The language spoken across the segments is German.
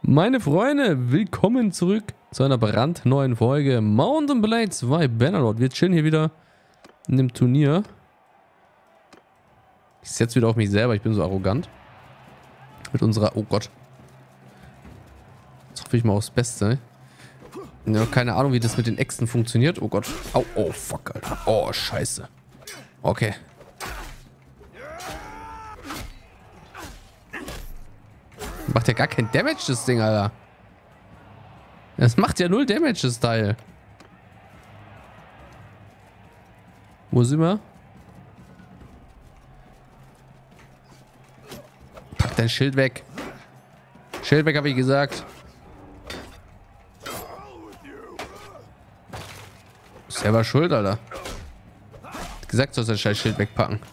Meine Freunde, willkommen zurück zu einer brandneuen Folge Mount & Blade 2 Bannerlord. Wir chillen hier wieder in dem Turnier. Ich setze wieder auf mich selber, ich bin so arrogant. Mit unserer... Oh Gott. Jetzt hoffe ich mal aufs Beste. Ja, keine Ahnung, wie das mit den Äxten funktioniert. Oh Gott. Au, oh fuck, Alter. Oh, scheiße. Okay. Macht ja gar kein Damage, das Ding, Alter. Das macht ja 0 Damage, das Teil. Wo sind wir? Pack dein Schild weg. Schild weg, habe ich gesagt. Selber schuld, Alter. Hat gesagt, sollst du das scheiß Schild wegpacken.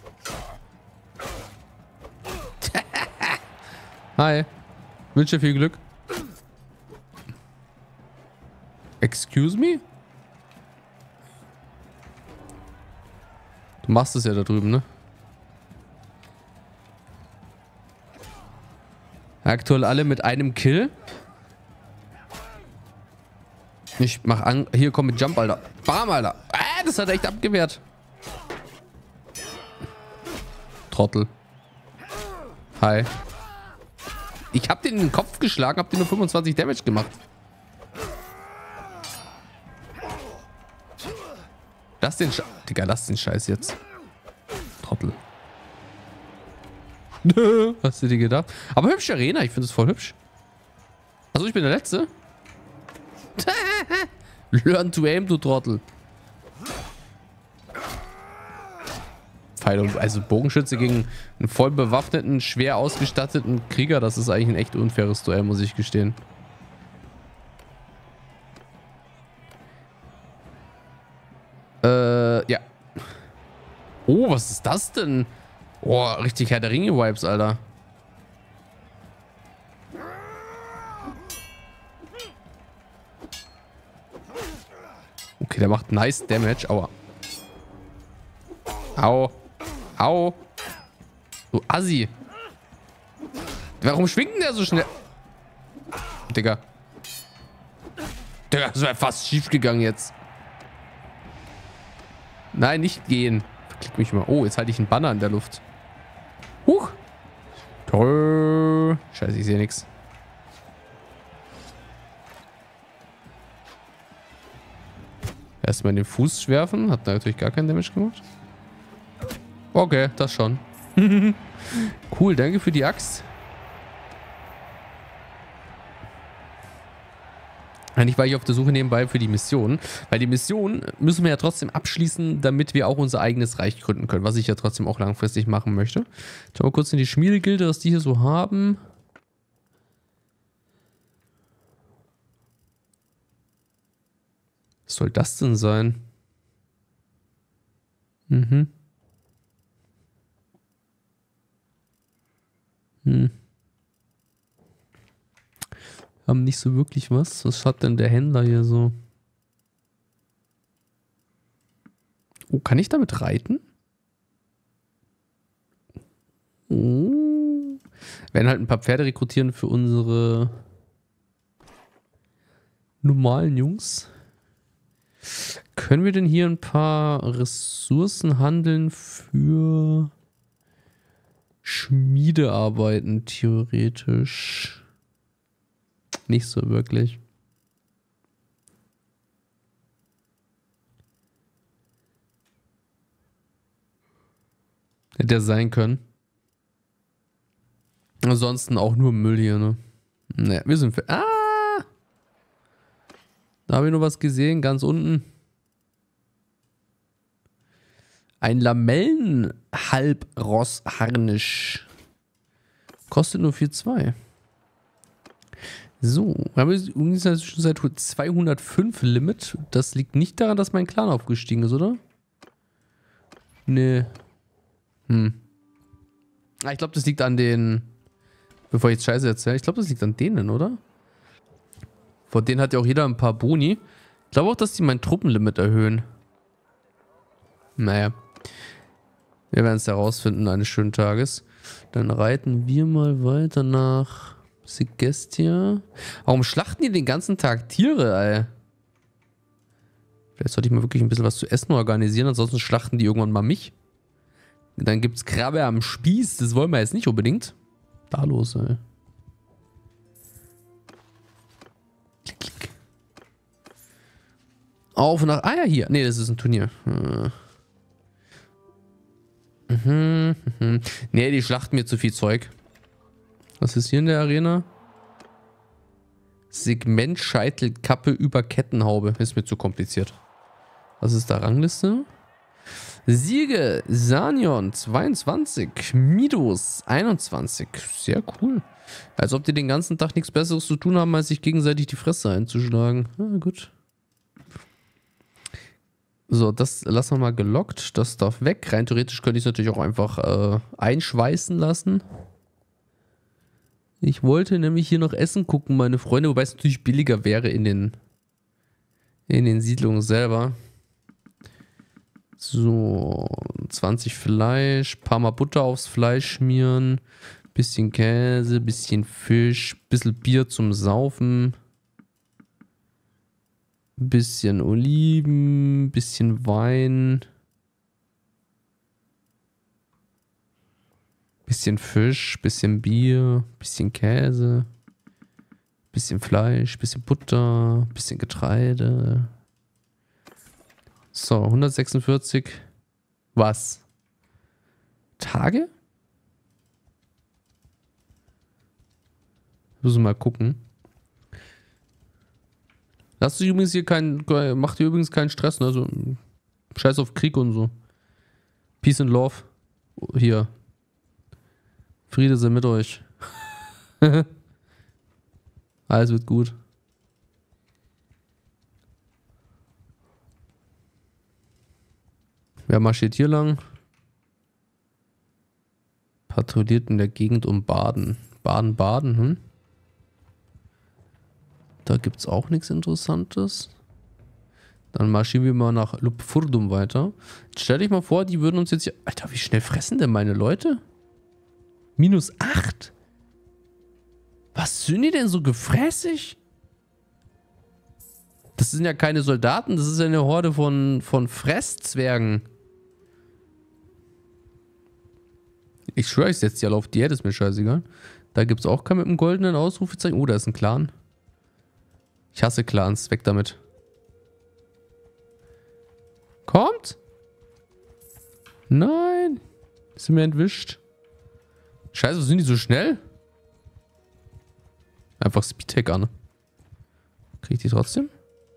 Hi. Wünsche viel Glück. Excuse me? Du machst es ja da drüben, ne? Aktuell alle mit einem Kill. Ich mach an. Hier, komm mit Jump, Alter. Bam, Alter. Das hat echt abgewehrt. Trottel. Hi. Ich hab den in den Kopf geschlagen, hab den nur 25 Damage gemacht. Lass den Scheiß. Digga, lass den Scheiß jetzt. Trottel. Hast du dir gedacht? Aber hübsche Arena, ich finde es voll hübsch. Also ich bin der Letzte. Learn to aim, du Trottel. Also Bogenschütze gegen einen voll bewaffneten, schwer ausgestatteten Krieger, das ist eigentlich ein echt unfaires Duell, muss ich gestehen. Ja. Oh, was ist das denn? Oh, richtig Herr der Ringe-Vibes, Alter. Okay, der macht nice Damage. Aua. Au. Au. Du Assi. Warum schwingt denn der so schnell? Digga. Digga, das wäre fast schief gegangen jetzt. Nein, nicht gehen. Verklick mich mal. Oh, jetzt halte ich einen Banner in der Luft. Huch. Toll. Scheiße, ich sehe nichts. Erstmal in den Fuß werfen. Hat natürlich gar keinen Damage gemacht. Okay, das schon. Cool, danke für die Axt. Eigentlich war ich auf der Suche nebenbei für die Mission. Weil die Mission müssen wir ja trotzdem abschließen, damit wir auch unser eigenes Reich gründen können. Was ich ja trotzdem auch langfristig machen möchte. Schauen wir kurz in die Schmiedegilde, was die hier so haben. Was soll das denn sein? Mhm. Haben nicht so wirklich was. Was hat denn der Händler hier so? Oh, kann ich damit reiten? Oh. Wir werden halt ein paar Pferde rekrutieren für unsere normalen Jungs. Können wir denn hier ein paar Ressourcen handeln für Schmiedearbeiten theoretisch? Nicht so wirklich. Hätte ja sein können. Ansonsten auch nur Müll hier, ne? Ne, wir sind... Da habe ich noch was gesehen, ganz unten. Ein Lamellen-Halbrossharnisch. Kostet nur 4,2. So, wir haben übrigens schon seit 205 Limit. Das liegt nicht daran, dass mein Clan aufgestiegen ist, oder? Nee. Ich glaube, das liegt an den... Bevor ich jetzt Scheiße erzähle, ich glaube, das liegt an denen, oder? Vor denen hat ja auch jeder ein paar Boni. Ich glaube auch, dass die mein Truppenlimit erhöhen. Naja. Wir werden es herausfinden eines schönen Tages. Dann reiten wir mal weiter nach... Segestia. Warum schlachten die den ganzen Tag Tiere, ey? Vielleicht sollte ich mal wirklich ein bisschen was zu essen organisieren, ansonsten schlachten die irgendwann mal mich. Dann gibt's Krabbe am Spieß, das wollen wir jetzt nicht unbedingt. Da los, ey. Klick, klick. Auf nach... Ah ja, hier. Nee, das ist ein Turnier. Nee, die schlachten mir zu viel Zeug. Was ist hier in der Arena? Segmentscheitelkappe über Kettenhaube. Ist mir zu kompliziert. Was ist da? Rangliste? Siege, Sanion 22, Midos 21. Sehr cool. Als ob die den ganzen Tag nichts Besseres zu tun haben, als sich gegenseitig die Fresse einzuschlagen. Ah, gut. So, das lassen wir mal gelockt. Das darf weg. Rein theoretisch könnte ich es natürlich auch einfach einschweißen lassen. Ich wollte nämlich hier noch Essen gucken, meine Freunde, wobei es natürlich billiger wäre in den Siedlungen selber. So, 20 Fleisch, paar Mal Butter aufs Fleisch schmieren, bisschen Käse, bisschen Fisch, bisschen Bier zum Saufen, bisschen Oliven, bisschen Wein, bisschen Fisch, bisschen Bier, bisschen Käse, bisschen Fleisch, bisschen Butter, bisschen Getreide. So, 146. Was? Tage? Müssen wir mal gucken. Lasst euch übrigens hier macht ihr übrigens keinen Stress, ne? Also, scheiß auf Krieg und so. Peace and Love. Hier. Friede sei mit euch. Alles wird gut. Wer marschiert hier lang? Patrouilliert in der Gegend um Baden. Baden, hm? Da gibt es auch nichts Interessantes. Dann marschieren wir mal nach Lupfurdum weiter. Jetzt stell dich mal vor, die würden uns jetzt hier... Alter, wie schnell fressen denn meine Leute? -8? Was sind die denn so gefräßig? Das sind ja keine Soldaten, das ist ja eine Horde von Fresszwergen. Ich schwöre, ich setze die alle auf Diät, ist mir scheißegal. Da gibt es auch keinen mit einem goldenen Ausrufezeichen. Oh, da ist ein Clan. Ich hasse Clans, weg damit. Kommt! Nein! Sind wir entwischt. Scheiße, sind die so schnell? Einfach Speedtech an. Krieg ich die trotzdem?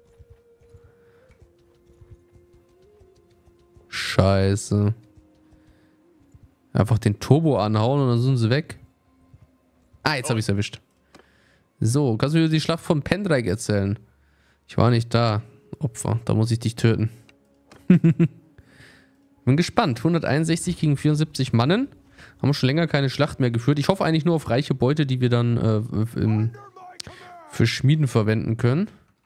Scheiße. Einfach den Turbo anhauen und dann sind sie weg. Ah, jetzt habe ich es erwischt. So, kannst du mir die Schlacht von Pendraig erzählen? Ich war nicht da. Opfer, da muss ich dich töten. Bin gespannt. 161 gegen 74 Mannen. Haben wir schon länger keine Schlacht mehr geführt. Ich hoffe eigentlich nur auf reiche Beute, die wir dann für Schmieden verwenden können.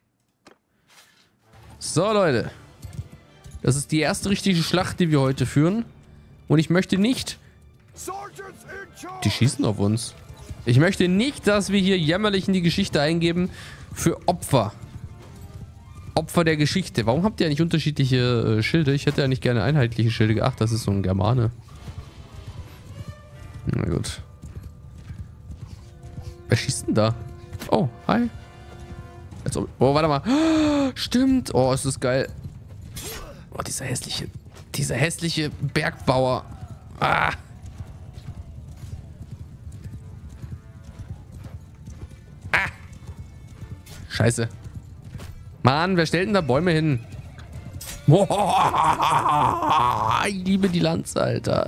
So, Leute. Das ist die erste richtige Schlacht, die wir heute führen. Und ich möchte nicht... Die schießen auf uns. Ich möchte nicht, dass wir hier jämmerlich in die Geschichte eingeben für Opfer. Opfer der Geschichte. Warum habt ihr eigentlich unterschiedliche Schilde? Ich hätte ja nicht gerne einheitliche Schilde. Ach, das ist so ein Germane. Na gut. Wer schießt denn da? Oh, hi. Oh, warte mal. Stimmt. Oh, ist das geil. Oh, dieser hässliche Bergbauer. Ah. Ah. Scheiße. Mann, wer stellt denn da Bäume hin? Ich liebe die Lanze, Alter.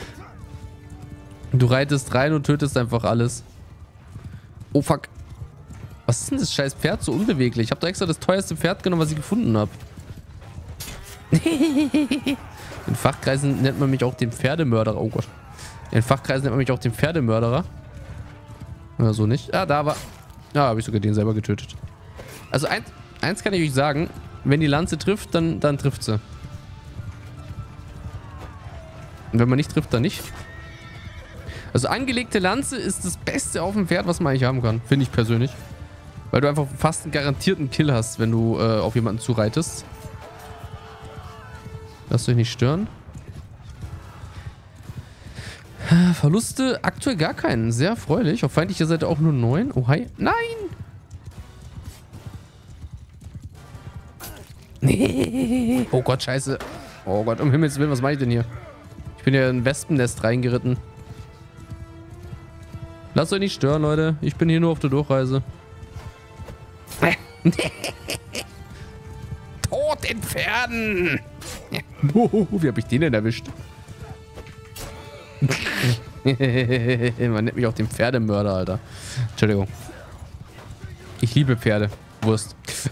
Du reitest rein und tötest einfach alles. Oh, fuck. Was ist denn das scheiß Pferd so unbeweglich? Ich habe doch extra das teuerste Pferd genommen, was ich gefunden habe. In Fachkreisen nennt man mich auch den Pferdemörderer. Oh Gott. In Fachkreisen nennt man mich auch den Pferdemörderer. Oder so nicht. Ah, da war... Ja, habe ich sogar den selber getötet. Also eins kann ich euch sagen. Wenn die Lanze trifft, dann trifft sie. Und wenn man nicht trifft, dann nicht. Also angelegte Lanze ist das Beste auf dem Pferd, was man eigentlich haben kann. Finde ich persönlich. Weil du einfach fast einen garantierten Kill hast, wenn du auf jemanden zureitest. Lasst euch nicht stören. Verluste aktuell gar keinen. Sehr erfreulich. Auf feindlicher Seite auch nur 9. Oh, hi. Nein! Nee. Oh Gott, scheiße. Oh Gott, um Himmels Willen, was mache ich denn hier? Ich bin ja in ein Wespennest reingeritten. Lasst euch nicht stören, Leute. Ich bin hier nur auf der Durchreise. Tod den Pferden! Wie habe ich den denn erwischt? Man nennt mich auch den Pferdemörder, Alter. Entschuldigung. Ich liebe Pferde. Wurst.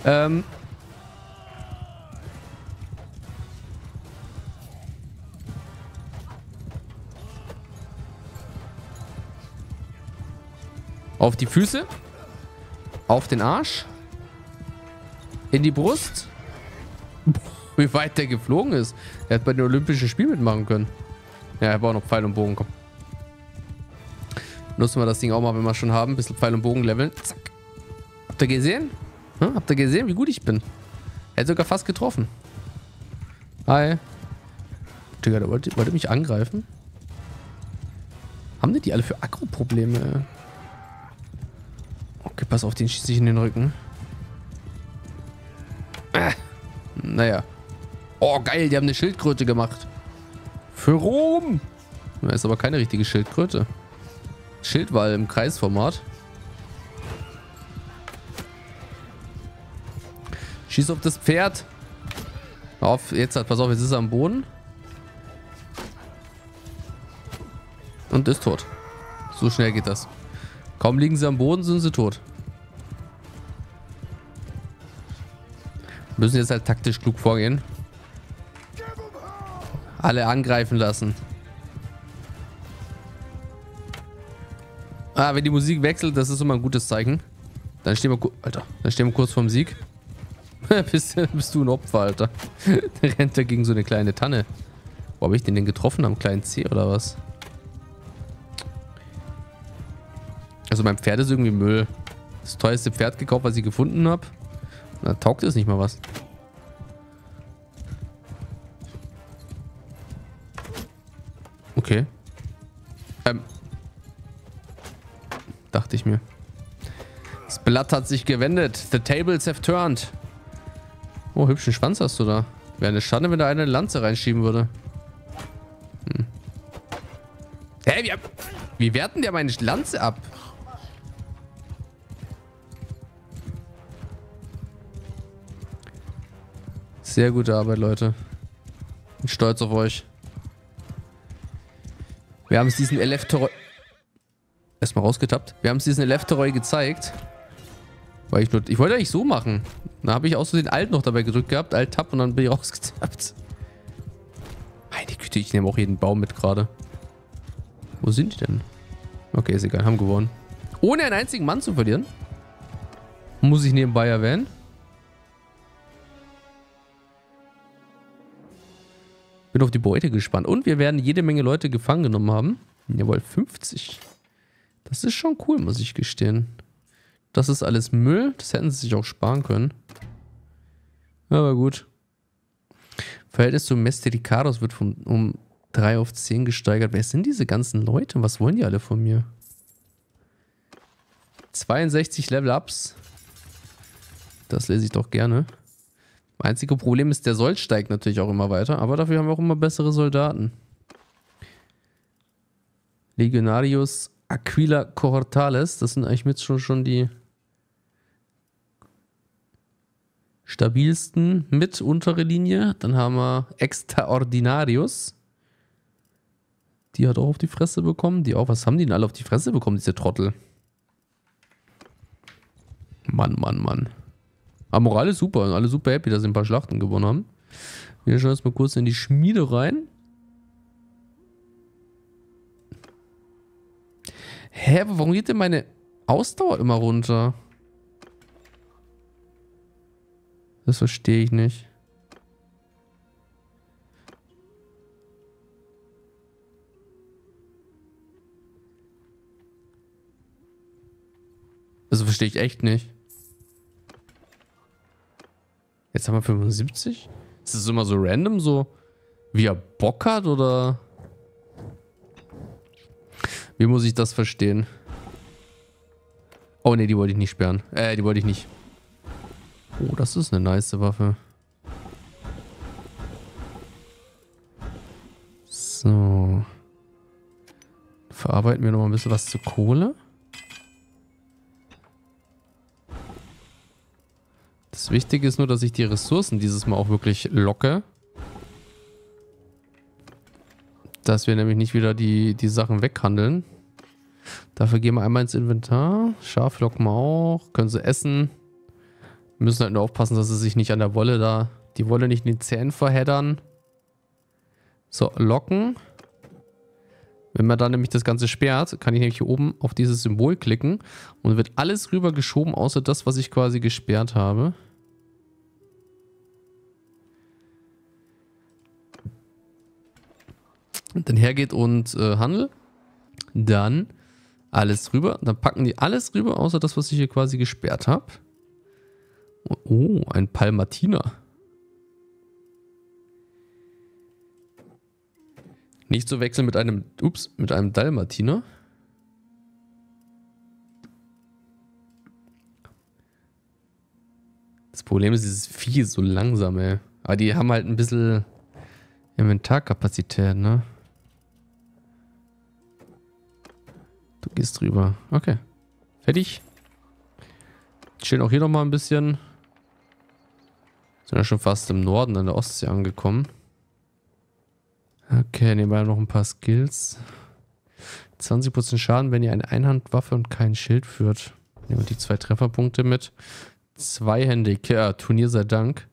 Auf die Füße. Auf den Arsch. In die Brust. Wie weit der geflogen ist. Er hat bei den Olympischen Spielen mitmachen können. Ja, er war auch noch Pfeil und Bogen. Komm. Nutzen wir das Ding auch mal, wenn wir schon haben. Ein bisschen Pfeil und Bogen leveln. Zack. Habt ihr gesehen? Hm? Habt ihr gesehen, wie gut ich bin? Er hat sogar fast getroffen. Hi. Digga, der wollte mich angreifen. Haben die alle für Aggro-Probleme? Okay, pass auf, den schieße ich in den Rücken. Naja. Oh, geil, die haben eine Schildkröte gemacht. Für Rom. Das ist aber keine richtige Schildkröte. Schildwall im Kreisformat. Schieß auf das Pferd. Auf, jetzt pass auf, jetzt ist er am Boden. Und ist tot. So schnell geht das. Kaum liegen sie am Boden, sind sie tot. Müssen jetzt halt taktisch klug vorgehen. Alle angreifen lassen. Ah, wenn die Musik wechselt, das ist immer ein gutes Zeichen. Dann stehen wir, Alter, dann stehen wir kurz vorm Sieg. bist du ein Opfer, Alter. Der rennt da gegen so eine kleine Tanne. Wo habe ich den denn getroffen? Am kleinen C oder was? Also mein Pferd ist irgendwie Müll. Das teuerste Pferd gekauft, was ich gefunden habe. Da taugt es nicht mal was. Okay. Dachte ich mir. Das Blatt hat sich gewendet. The tables have turned. Oh, hübschen Schwanz hast du da. Wäre eine Schande, wenn da eine Lanze reinschieben würde. Hm. Hä, wie werten der meine Lanze ab? Sehr gute Arbeit, Leute. Bin stolz auf euch. Wir haben es diesen Eleftheroy... Erstmal rausgetappt. Wir haben es diesen Eleftheroy gezeigt. Weil ich wollte eigentlich so machen. Da habe ich auch so den Alt noch dabei gedrückt gehabt. Alt-Tab und dann bin ich rausgetappt. Meine Güte, ich nehme auch jeden Baum mit gerade. Wo sind die denn? Okay, ist egal. Haben gewonnen. Ohne einen einzigen Mann zu verlieren. Muss ich nebenbei erwähnen. Bin auf die Beute gespannt. Und wir werden jede Menge Leute gefangen genommen haben. Jawohl, 50. Das ist schon cool, muss ich gestehen. Das ist alles Müll. Das hätten sie sich auch sparen können. Aber gut. Verhältnis zu Mestericados wird um 3 auf 10 gesteigert. Wer sind diese ganzen Leute? Was wollen die alle von mir? 62 Level-Ups. Das lese ich doch gerne. Einzige Problem ist, der Sold steigt natürlich auch immer weiter, aber dafür haben wir auch immer bessere Soldaten. Legionarius Aquila Cortales, das sind eigentlich mit schon die stabilsten mit untere Linie. Dann haben wir Extraordinarius. Die hat auch auf die Fresse bekommen. Die auch, was haben die denn alle auf die Fresse bekommen, diese Trottel? Mann, Mann, Mann. Aber Moral ist super. Alle super happy, dass sie ein paar Schlachten gewonnen haben. Wir schauen jetzt mal kurz in die Schmiede rein. Hä, warum geht denn meine Ausdauer immer runter? Das verstehe ich nicht. Also verstehe ich echt nicht. Jetzt haben wir 75? Ist das immer so random, so wie er Bock hat, oder? Wie muss ich das verstehen? Oh ne, die wollte ich nicht sperren. Die wollte ich nicht. Oh, das ist eine nice Waffe. So. Verarbeiten wir noch mal ein bisschen was zu Kohle. Das Wichtige ist nur, dass ich die Ressourcen dieses Mal auch wirklich locke. Dass wir nämlich nicht wieder die Sachen weghandeln. Dafür gehen wir einmal ins Inventar. Schaf locken wir auch. Können sie essen. Wir müssen halt nur aufpassen, dass sie sich nicht an der Wolle da, die Wolle nicht in den Zähnen verheddern. So, locken. Wenn man dann nämlich das Ganze sperrt, kann ich nämlich hier oben auf dieses Symbol klicken und wird alles rüber geschoben, außer das, was ich quasi gesperrt habe. Und dann hergeht und Handel. Dann alles rüber. Dann packen die alles rüber, außer das, was ich hier quasi gesperrt habe. Oh, ein Palmatiner. Nicht zu wechseln mit einem, mit einem Dalmatiner. Das Problem ist, dieses Vieh ist so langsam, ey. Aber die haben halt ein bisschen Inventarkapazität, ne? Du gehst drüber. Okay. Fertig. Chillen auch hier nochmal ein bisschen. Sind ja schon fast im Norden an der Ostsee angekommen. Okay, nehmen wir noch ein paar Skills. 20% Schaden, wenn ihr eine Einhandwaffe und kein Schild führt. Nehmen wir die 2 Trefferpunkte mit. Zweihändig. Ja, Turnier sei Dank.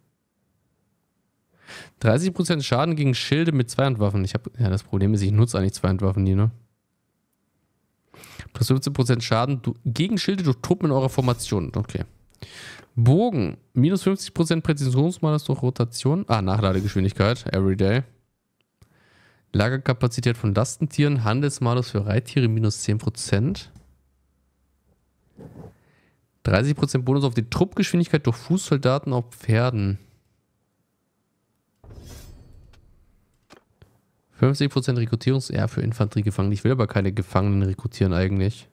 30% Schaden gegen Schilde mit Zweihandwaffen. Ja, das Problem ist, ich nutze eigentlich Zweihandwaffen nie, ne? Plus 15% Schaden gegen Schilde durch Truppen in eurer Formation. Okay. Bogen. Minus 50% Präzisionsmalus durch Rotation. Nachladegeschwindigkeit. Everyday. Lagerkapazität von Lastentieren. Handelsmalus für Reittiere. Minus 10%. 30% Bonus auf die Truppgeschwindigkeit durch Fußsoldaten auf Pferden. 50% Rekrutierungs... Ja, für Infanteriegefangene. Ich will aber keine Gefangenen rekrutieren eigentlich.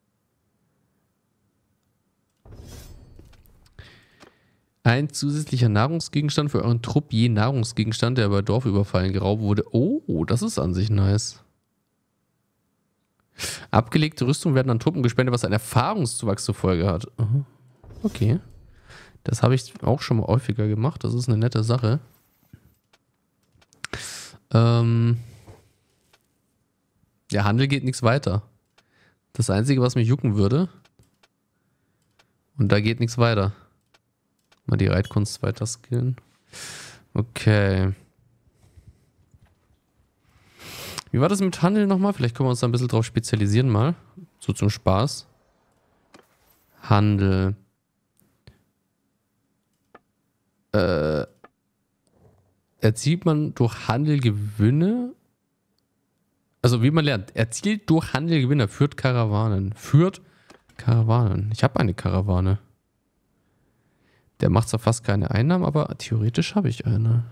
Ein zusätzlicher Nahrungsgegenstand für euren Trupp. Je Nahrungsgegenstand, der bei Dorfüberfallen geraubt wurde. Oh, das ist an sich nice. Abgelegte Rüstung werden an Truppen gespendet, was einen Erfahrungszuwachs zur Folge hat. Okay. Das habe ich auch schon mal häufiger gemacht. Das ist eine nette Sache. Der Handel geht nichts weiter. Das Einzige, was mich jucken würde. Und da geht nichts weiter. Mal die Reitkunst weiter skillen. Okay. Wie war das mit Handel nochmal? Vielleicht können wir uns da ein bisschen drauf spezialisieren mal. So zum Spaß. Handel. Erzielt man durch Handel Gewinne? Also wie man lernt. Erzielt durch Handel Gewinne. Führt Karawanen. Ich habe eine Karawane. Der macht zwar fast keine Einnahmen, aber theoretisch habe ich eine.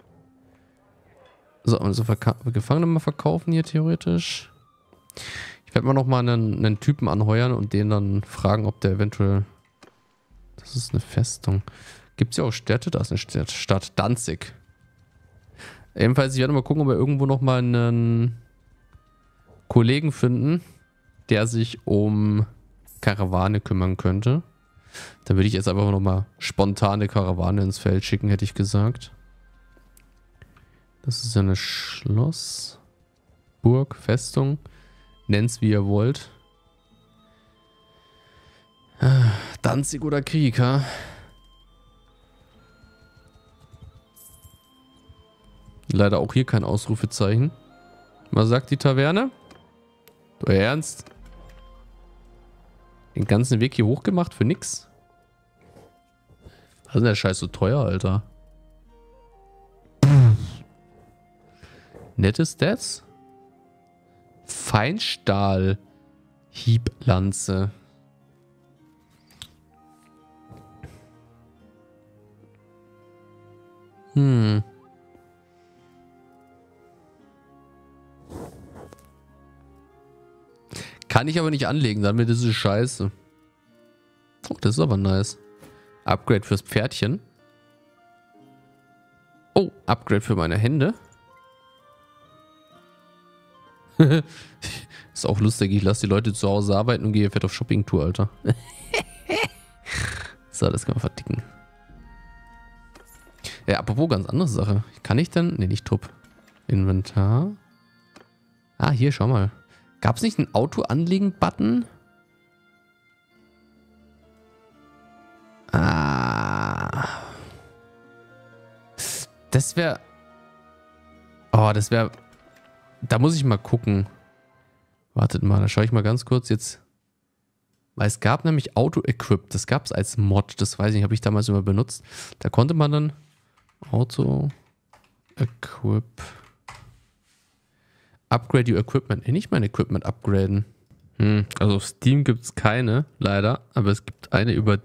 So, also Gefangene mal verkaufen hier theoretisch. Ich werde mal nochmal einen Typen anheuern und den dann fragen, ob der eventuell... Das ist eine Festung. Gibt es ja auch Städte? Da ist eine Stadt. Danzig. Ebenfalls, ich werde mal gucken, ob wir irgendwo nochmal einen Kollegen finden, der sich um Karawane kümmern könnte. Dann würde ich jetzt einfach nochmal spontane Karawane ins Feld schicken, hätte ich gesagt. Das ist eine Schloss, Burg, Festung. Nennt's wie ihr wollt. Danzig oder Krieg, ha? Leider auch hier kein Ausrufezeichen. Was sagt die Taverne? Du Ernst? Den ganzen Weg hier hochgemacht für nix? Was ist denn der Scheiß so teuer, Alter? Nette Stats? Feinstahl. Hieblanze. Kann ich aber nicht anlegen, damit ist es scheiße. Oh, das ist aber nice. Upgrade fürs Pferdchen. Oh, Upgrade für meine Hände. Ist auch lustig, ich lasse die Leute zu Hause arbeiten und gehe fett auf Shopping-Tour, Alter. So, das kann man verdicken. Ja, apropos ganz andere Sache. Kann ich denn... Ne, nicht Trupp. Inventar. Ah, hier, schau mal. Gab es nicht einen Auto-Anlegen-Button? Ah. Das wäre... Oh, das wäre... Da muss ich mal gucken. Wartet mal, da schaue ich mal ganz kurz jetzt. Weil es gab nämlich Auto-Equip. Das gab es als Mod. Das weiß ich nicht, habe ich damals immer benutzt. Da konnte man dann Auto-Equip... Upgrade your Equipment. Nicht mein Equipment upgraden. Also auf Steam gibt es keine, leider. Aber es gibt eine über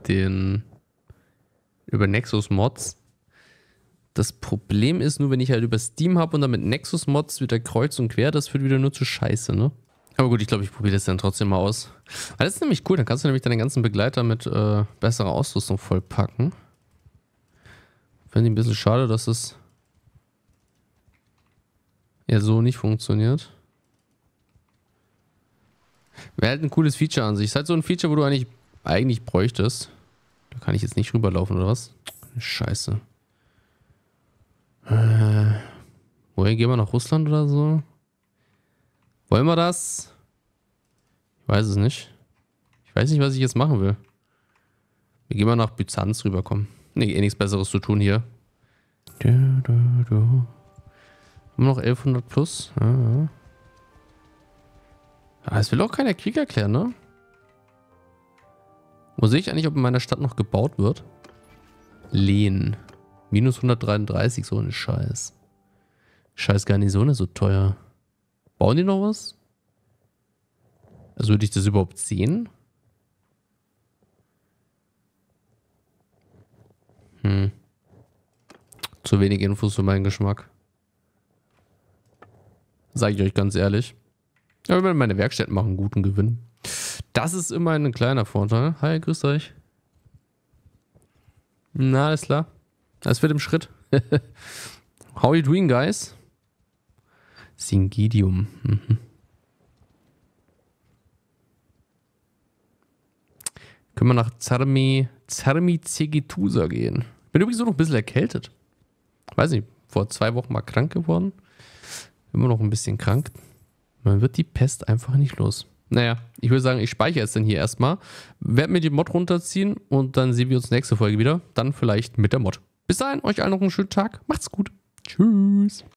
Nexus Mods. Das Problem ist nur, wenn ich halt über Steam habe und dann mit Nexus Mods wieder kreuz und quer, das führt wieder nur zu Scheiße, ne? Aber gut, ich glaube, ich probiere das dann trotzdem mal aus. Weil das ist nämlich cool, dann kannst du nämlich deinen ganzen Begleiter mit besserer Ausrüstung vollpacken. Finde ich ein bisschen schade, dass es ja so nicht funktioniert. Wäre halt ein cooles Feature an sich. Ist halt so ein Feature, wo du eigentlich bräuchtest. Da kann ich jetzt nicht rüberlaufen, oder was? Scheiße. Wohin gehen wir, nach Russland oder so? Wollen wir das? Ich weiß es nicht. Ich weiß nicht, was ich jetzt machen will. Wir gehen mal nach Byzanz rüberkommen. Nee, eh nichts Besseres zu tun hier. Immer noch 1100 plus. Ja. Ah, es will auch keiner Krieg erklären, ne? Wo sehe ich eigentlich, ob in meiner Stadt noch gebaut wird? Lehen. Minus 133, so ein Scheiß. Scheiß Garnison ist so teuer. Bauen die noch was? Also würde ich das überhaupt sehen? Zu wenig Infos für meinen Geschmack. Sage ich euch ganz ehrlich. Aber meine Werkstätten machen guten Gewinn. Das ist immer ein kleiner Vorteil. Hi, grüßt euch. Na, alles klar. Das wird im Schritt. How you doing, guys? Singidium. Können wir nach Zarmi-Zegetusa gehen. Bin übrigens noch ein bisschen erkältet. Weiß nicht, vor 2 Wochen mal krank geworden. Immer noch ein bisschen krank. Man wird die Pest einfach nicht los. Naja, ich würde sagen, ich speichere jetzt dann hier erstmal. Werde mir die Mod runterziehen und dann sehen wir uns nächste Folge wieder. Dann vielleicht mit der Mod. Bis dahin, euch allen noch einen schönen Tag. Macht's gut. Tschüss.